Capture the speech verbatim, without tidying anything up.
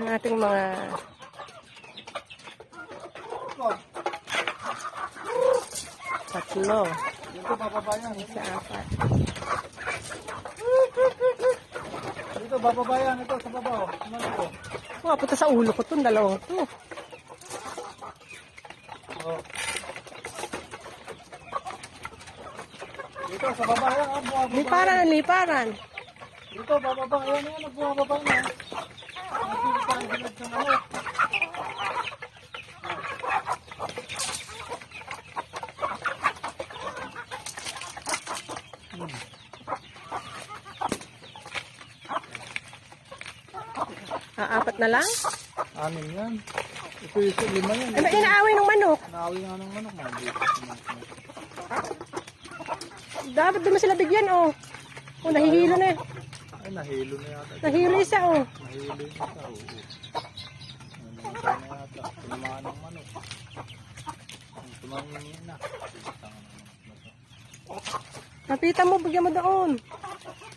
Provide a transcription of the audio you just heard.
ating mga tatlo. Dito bababa yan. Sa apat. Dito bababa yan. Ito sa baba. Ano ito? Oh, punta sa ulo ko itong dalawang to. Oh. Dito sa baba yan. Ah, bumababa. Liparan, liparan. Dito bababa. Ayan yan. Nagbumababa na. Nagpili tayo bilad ng ano. Ah, apat na lang? Anim yan. Ito yung lima yan. Ano inaaway ng manok? Naawi nga ng manok. Mabit. Dapat di mo sila bigyan, oh. Oh, nahihilo na. Ay, nahilo na yata. Nahihilo isa, oh. Nahilo na yata. Oo. Namatay na yata. Tinamaan ng manok. Tumangin na. Napitan mo, bigyan mo doon.